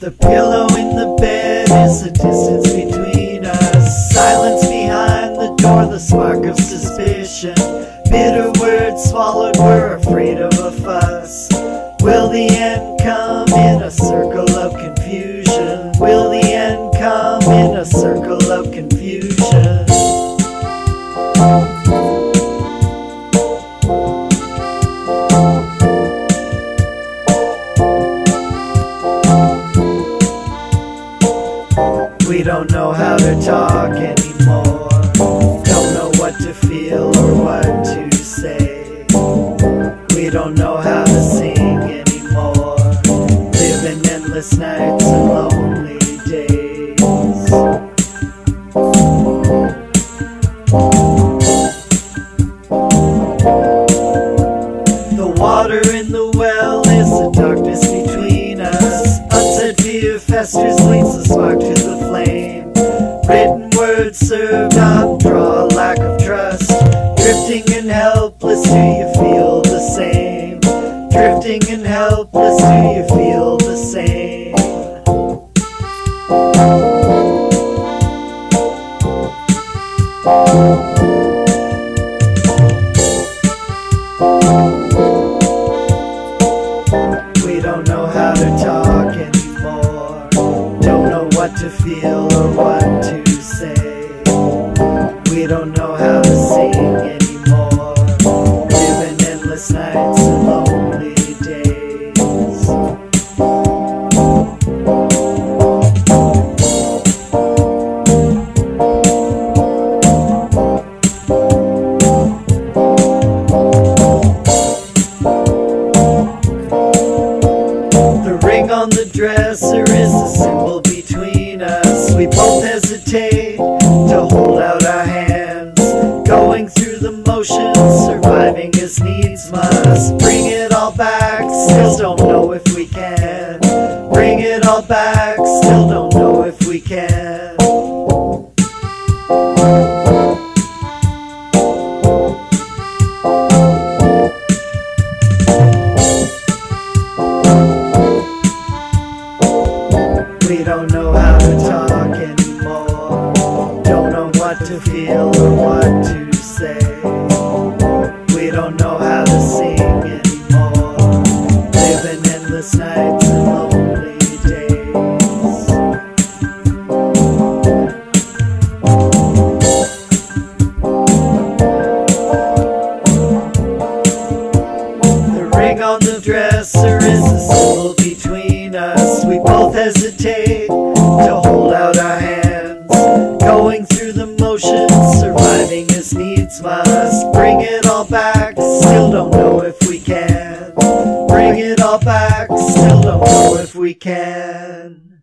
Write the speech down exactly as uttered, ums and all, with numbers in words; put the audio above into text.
The pillow in the bed is the distance between us. Silence behind the door, the spark of suspicion. Bitter words swallowed, we're afraid of a fuss. Will the end come in a circle of confusion? Will the end come in a circle of confusion? We don't know how to talk anymore. Don't know what to feel or what to say. We don't know how to sing anymore. Living endless nights and lonely days. The water in the well is the darkness between us. Unsaid fear festers, leads the spark to the flame. Written words served up draw a lack of trust. Drifting and helpless, do you feel the same? Drifting and helpless, do you feel the same? We don't know how to talk anymore. Don't know what to feel or what to say. We don't know how to sing anymore. Living endless nights and lonely days. The ring on the dresser is the symbol between us. We both hesitate to hold out our hands. Going through the motions, surviving as needs must. Bring it all back, still don't know if we can. Bring it all back, still don't know if we can. We don't know how to talk anymore. Don't know what to feel or what to say. We don't know how to sing anymore. Living endless nights and lonely days. The ring on the dresser is the symbol between us. We both hesitate to hold out our hands. Going through the motions, surviving as needs must. Bring it all back, still don't know if we can. Bring it all back, still don't know if we can.